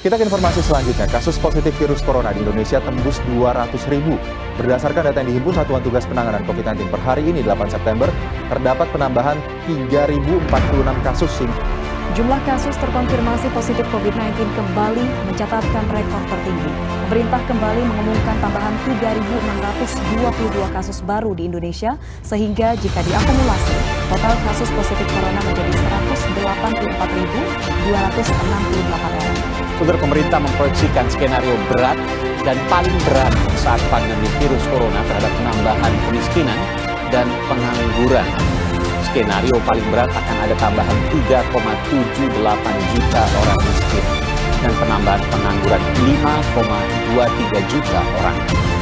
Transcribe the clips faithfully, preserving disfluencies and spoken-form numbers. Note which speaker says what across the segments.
Speaker 1: Kita ke informasi selanjutnya. Kasus positif virus corona di Indonesia tembus dua ratus ribu. Berdasarkan data yang dihimpun Satuan Tugas Penanganan covid sembilan belas per hari ini delapan September, terdapat penambahan tiga ribu empat puluh enam kasus.
Speaker 2: Jumlah kasus terkonfirmasi positif covid sembilan belas kembali mencatatkan rekor tertinggi. Pemerintah kembali mengumumkan tambahan tiga ribu enam ratus dua puluh dua kasus baru di Indonesia, sehingga jika diakumulasi, total kasus positif corona menjadi seratus delapan puluh empat ribu dua ratus enam puluh delapan orang.
Speaker 3: Saudara, pemerintah memproyeksikan skenario berat dan paling berat saat pandemi virus corona terhadap penambahan kemiskinan dan pengangguran. Skenario paling berat akan ada tambahan tiga koma tujuh delapan juta orang miskin dan penambahan pengangguran lima koma dua tiga juta orang.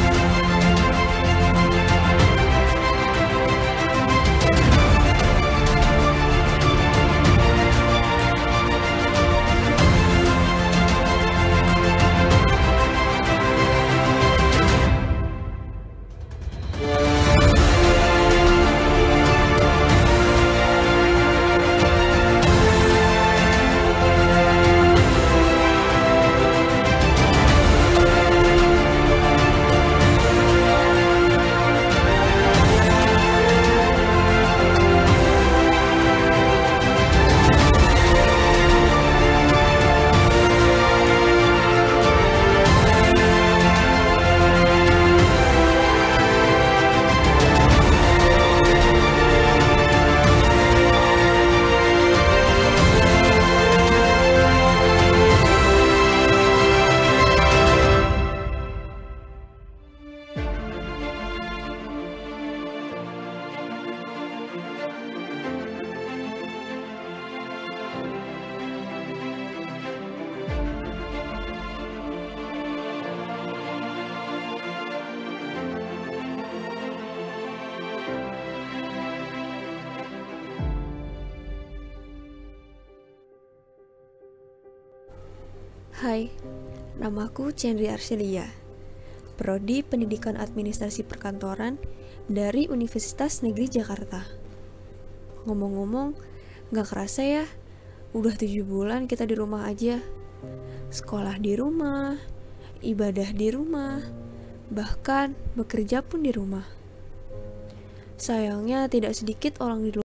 Speaker 4: Hai, namaku Cendri Arselia, Prodi Pendidikan Administrasi Perkantoran dari Universitas Negeri Jakarta. Ngomong-ngomong, gak kerasa ya, udah tujuh bulan kita di rumah aja. Sekolah di rumah, ibadah di rumah, bahkan bekerja pun di rumah. Sayangnya tidak sedikit orang di luar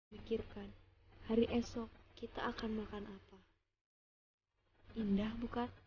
Speaker 4: Pikirkan, hari esok kita akan makan apa. Indah bukan?